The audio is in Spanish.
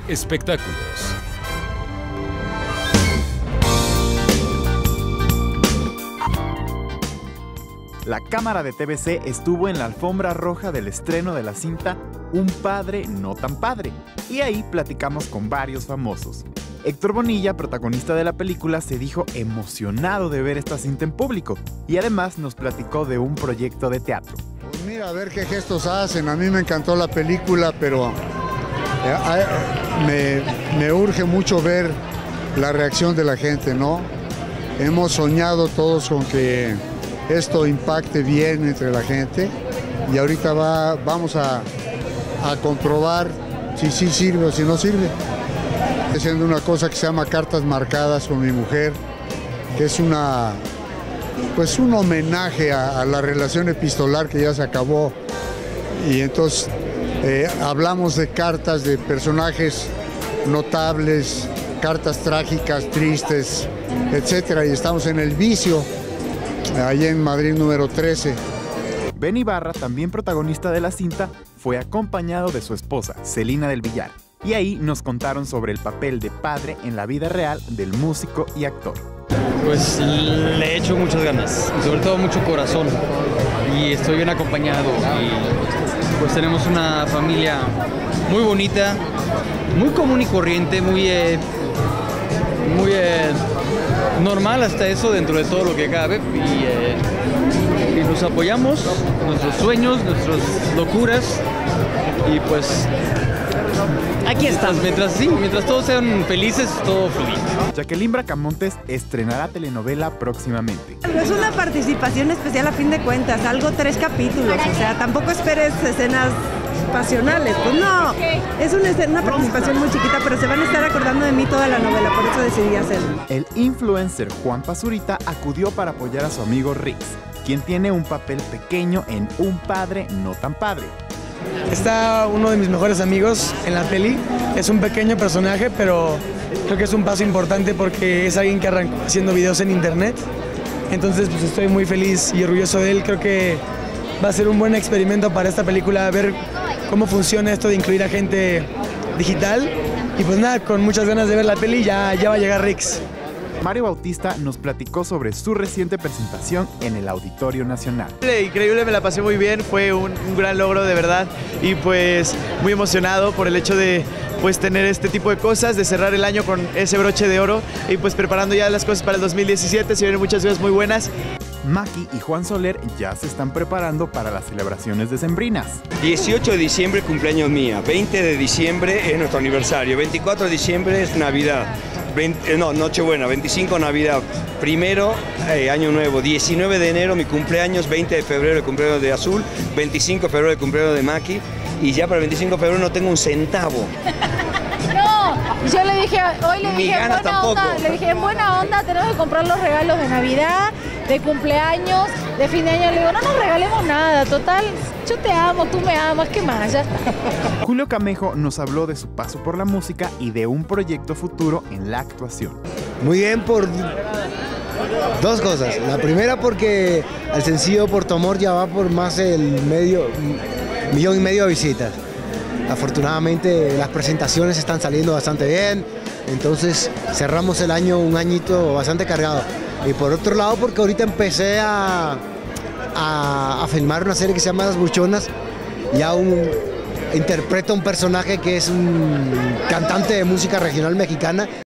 Espectáculos. La cámara de TVC estuvo en la alfombra roja del estreno de la cinta Un padre no tan padre, y ahí platicamos con varios famosos. Héctor Bonilla, protagonista de la película, se dijo emocionado de ver esta cinta en público y además nos platicó de un proyecto de teatro. Pues mira, a ver qué gestos hacen. A mí me encantó la película, pero me urge mucho ver la reacción de la gente, ¿no? Hemos soñado todos con que esto impacte bien entre la gente y ahorita vamos a comprobar si sí sirve o si no sirve. Estoy haciendo una cosa que se llama Cartas Marcadas con mi mujer, que es un homenaje a la relación epistolar que ya se acabó, y entonces hablamos de cartas de personajes notables, cartas trágicas, tristes, etcétera, y estamos en El Vicio, allá en Madrid número 13. Ben Ibarra, también protagonista de la cinta, fue acompañado de su esposa, Celina del Villar, y ahí nos contaron sobre el papel de padre en la vida real del músico y actor. Pues le he hecho muchas ganas, y sobre todo mucho corazón, y estoy bien acompañado, y pues tenemos una familia muy bonita, muy común y corriente, muy normal hasta eso dentro de todo lo que cabe, y nos apoyamos, nuestros sueños, nuestras locuras, y pues aquí estamos. Mientras todos sean felices, todo fluye. Jacqueline Bracamontes estrenará telenovela próximamente. Es una participación especial a fin de cuentas, algo 3 capítulos, o sea, tampoco esperes escenas pasionales, pues no, es una participación muy chiquita, pero se van a estar acordando de mí toda la novela, por eso decidí hacerlo. El influencer Juan Pazurita acudió para apoyar a su amigo Rix, quien tiene un papel pequeño en Un padre no tan padre. Está uno de mis mejores amigos en la peli, es un pequeño personaje, pero creo que es un paso importante porque es alguien que arrancó haciendo videos en internet, entonces pues estoy muy feliz y orgulloso de él. Creo que va a ser un buen experimento para esta película, ver cómo funciona esto de incluir a gente digital, y pues nada, con muchas ganas de ver la peli. Ya va a llegar Rix. Mario Bautista nos platicó sobre su reciente presentación en el Auditorio Nacional. Increíble, me la pasé muy bien, fue un gran logro de verdad, y pues muy emocionado por el hecho de pues tener este tipo de cosas, de cerrar el año con ese broche de oro, y pues preparando ya las cosas para el 2017, se vienen muchas cosas muy buenas. Maki y Juan Soler ya se están preparando para las celebraciones decembrinas. 18 de diciembre cumpleaños mía, 20 de diciembre es nuestro aniversario, 24 de diciembre es Navidad, Nochebuena, 25 Navidad, primero Año Nuevo, 19 de enero mi cumpleaños, 20 de febrero el cumpleaños de Azul, 25 de febrero el cumpleaños de Maki, y ya para el 25 de febrero no tengo un centavo. Yo le dije, hoy le dije, en buena onda tenemos que comprar los regalos de Navidad, de cumpleaños, de fin de año. Le digo, no nos regalemos nada, total, yo te amo, tú me amas, ¿qué más? Ya está. Julio Camejo nos habló de su paso por la música y de un proyecto futuro en la actuación. Muy bien por dos cosas. La primera porque el sencillo Por tu amor ya va por más del 1,5 millones de visitas. Afortunadamente las presentaciones están saliendo bastante bien, entonces cerramos el año un añito bastante cargado. Y por otro lado porque ahorita empecé a filmar una serie que se llama Las Buchonas, interpreto un personaje que es un cantante de música regional mexicana.